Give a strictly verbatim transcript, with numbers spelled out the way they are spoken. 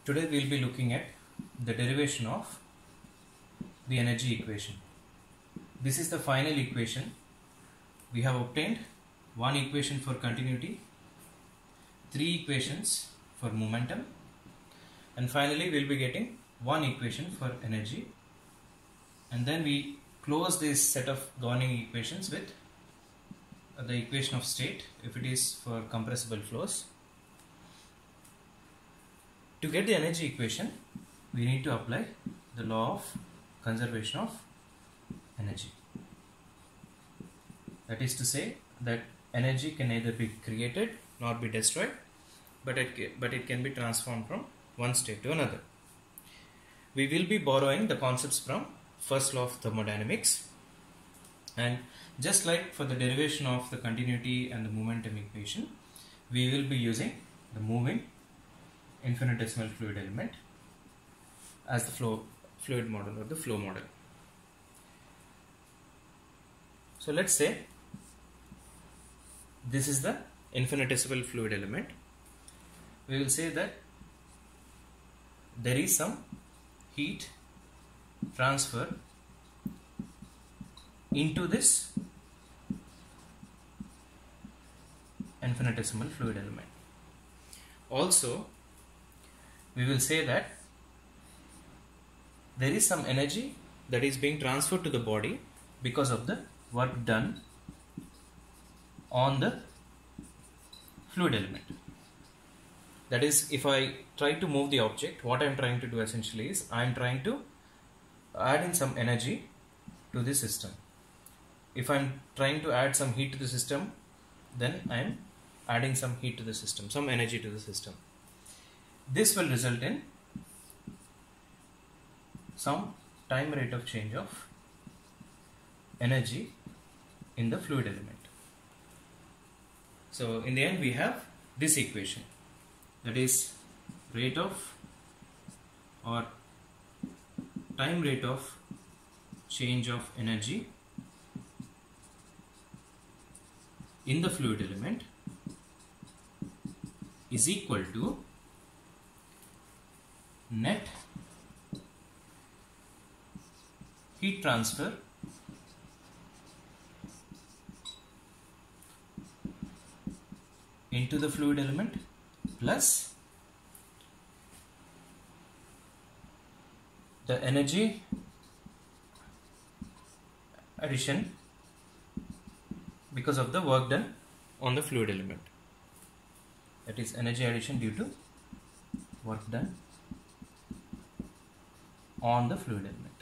Today we will be looking at the derivation of the energy equation. This is the final equation. We have obtained one equation for continuity, three equations for momentum, and finally we will be getting one equation for energy, and then we close this set of governing equations with the equation of state if it is for compressible flows. To get the energy equation, we need to apply the law of conservation of energy. That is to say that energy can neither be created nor be destroyed, but it, but it can be transformed from one state to another. We will be borrowing the concepts from first law of thermodynamics, and just like for the derivation of the continuity and the momentum equation, we will be using the moving infinitesimal fluid element as the flow fluid model or the flow model. So let's say this is the infinitesimal fluid element. We will say that there is some heat transfer into this infinitesimal fluid element. Also, we will say that there is some energy that is being transferred to the body because of the work done on the fluid element. That is, if I try to move the object, what I am trying to do essentially is I am trying to add in some energy to the system. If I am trying to add some heat to the system, then I am adding some heat to the system, some energy to the system. This will result in some time rate of change of energy in the fluid element. So in the end we have this equation, that is rate of or time rate of change of energy in the fluid element is equal to net heat transfer into the fluid element plus the energy addition because of the work done on the fluid element. That is energy addition due to work done on the fluid element.